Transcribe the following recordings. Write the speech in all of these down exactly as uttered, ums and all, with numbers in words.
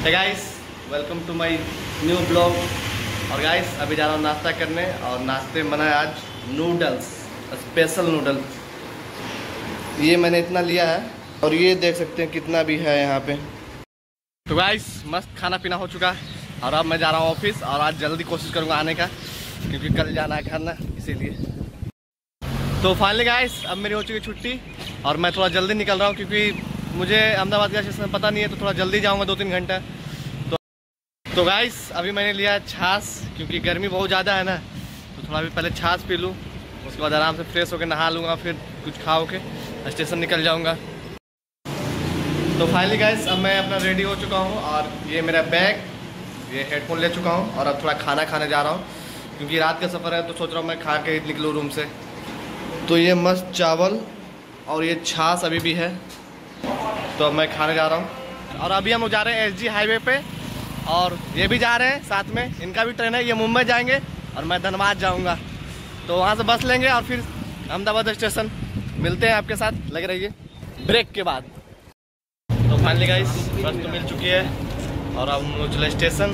Hey guys, welcome to my new blog. और guys अभी जा रहा हूँ नाश्ता करने और नाश्ते में बना है आज नूडल्स, स्पेशल नूडल्स। ये मैंने इतना लिया है और ये देख सकते हैं कितना भी है यहाँ पे। तो गाइस मस्त खाना पीना हो चुका है और अब मैं जा रहा हूँ ऑफिस और आज जल्दी कोशिश करूँगा आने का, क्योंकि कल जाना है घर ना, इसीलिए। तो फाइनली गाइस अब मेरी हो चुकी छुट्टी और मैं थोड़ा जल्दी निकल रहा हूँ, क्योंकि मुझे अहमदाबाद का स्टेशन पता नहीं है, तो थोड़ा जल्दी जाऊँगा, दो तीन घंटा। तो तो गाइस अभी मैंने लिया छाछ, क्योंकि गर्मी बहुत ज़्यादा है ना, तो थोड़ा अभी पहले छाछ पी लूँ, उसके बाद आराम से फ्रेश होकर नहा लूँगा, फिर कुछ खाओ के स्टेशन निकल जाऊँगा। तो फाइनली गाइस अब मैं अपना रेडी हो चुका हूँ और ये मेरा बैग, ये हेडफोन ले चुका हूँ और अब थोड़ा खाना खाने जा रहा हूँ, क्योंकि रात का सफ़र है, तो सोच रहा हूँ मैं खा के निकलूँ रूम से। तो ये मस्त चावल और ये छाछ अभी भी है, तो अब मैं खाने जा रहा हूँ। और अभी हम जा रहे हैं एस जी हाईवे पे और ये भी जा रहे हैं साथ में, इनका भी ट्रेन है, ये मुंबई जाएंगे और मैं धनबाद जाऊँगा। तो वहाँ से बस लेंगे और फिर अहमदाबाद स्टेशन मिलते हैं आपके साथ, लगे रहिए ब्रेक के बाद। तो फाइनली गाइस बस तो मिल चुकी है और अब हम चले स्टेशन।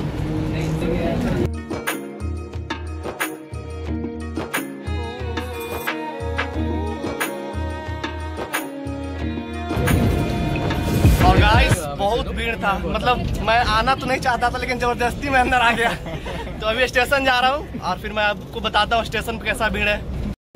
और गाइस बहुत भीड़ था, मतलब मैं आना तो नहीं चाहता था, लेकिन जबरदस्ती मैं अंदर आ गया। तो अभी स्टेशन जा रहा हूँ और फिर मैं आपको बताता हूँ स्टेशन पे कैसा भीड़ है।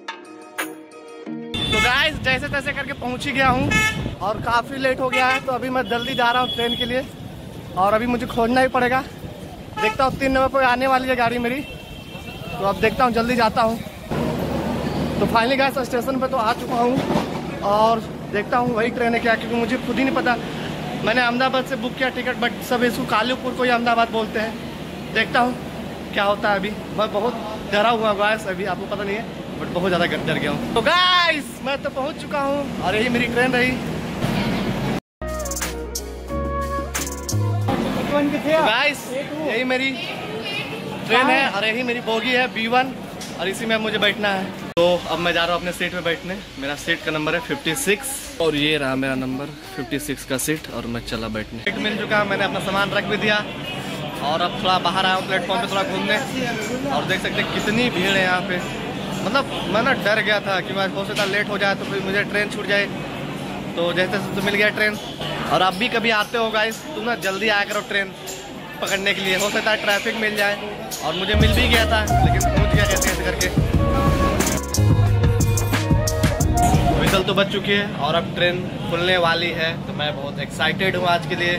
तो गाइस जैसे तैसे करके पहुँच ही गया हूँ और काफ़ी लेट हो गया है, तो अभी मैं जल्दी जा रहा हूँ ट्रेन के लिए और अभी मुझे खोजना ही पड़ेगा। देखता हूँ तीन नंबर पर आने वाली है गाड़ी मेरी, तो अब देखता हूँ, जल्दी जाता हूँ। तो फाइनली गाइस स्टेशन पर तो आ चुका हूँ और देखता हूँ वही ट्रेन है क्या, क्योंकि मुझे खुद ही नहीं पता। मैंने अहमदाबाद से बुक किया टिकट, बट सब इसको कालूपुर को ही अहमदाबाद बोलते हैं। देखता हूँ क्या होता है। अभी मैं बहुत डरा हुआ गाइस, अभी आपको पता नहीं है, बट बहुत ज़्यादा डर गया हूँ। तो गाइस मैं तो पहुँच चुका हूँ और यही मेरी ट्रेन रही। तो गाइस यही मेरी ट्रेन है और यही मेरी बोगी है बी वन और इसी में मुझे बैठना है। तो अब मैं जा रहा हूँ अपने सीट में बैठने। मेरा सीट का नंबर है फिफ्टी सिक्स और ये रहा मेरा नंबर फिफ्टी सिक्स का सीट और मैं चला बैठने। सीट मिल चुका, मैंने अपना सामान रख भी दिया और अब थोड़ा बाहर आया हूँ प्लेटफॉर्म पे थोड़ा घूमने और देख सकते हैं कितनी भीड़ है यहाँ पे। मतलब मैं ना डर गया था कि मैं हो सकता लेट हो जाए तो फिर मुझे ट्रेन छूट जाए, तो जैसे तैसे तो मिल गया ट्रेन। और आप भी कभी आते हो गाइस तुम ना जल्दी आया करो ट्रेन पकड़ने के लिए, हो सकता है ट्रैफिक मिल जाए, और मुझे मिल भी गया था लेकिन पहुँच गया कैसे कैसे करके। विसल तो बच चुकी है और अब ट्रेन खुलने वाली है, तो मैं बहुत एक्साइटेड हूँ आज के लिए।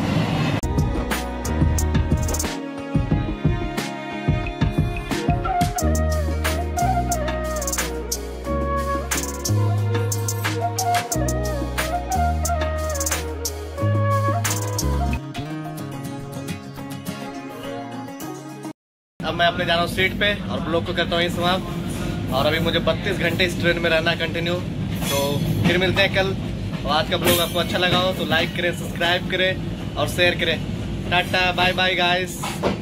अब मैं अपने जा रहा हूँ सीट पे और ब्लॉग को करता हूँ समाप्त। और अभी मुझे बत्तीस घंटे इस ट्रेन में रहना कंटिन्यू। तो फिर मिलते हैं कल। और आज का ब्लॉग आपको अच्छा लगा हो तो लाइक करें, सब्सक्राइब करें और शेयर करें। Tata bye bye guys.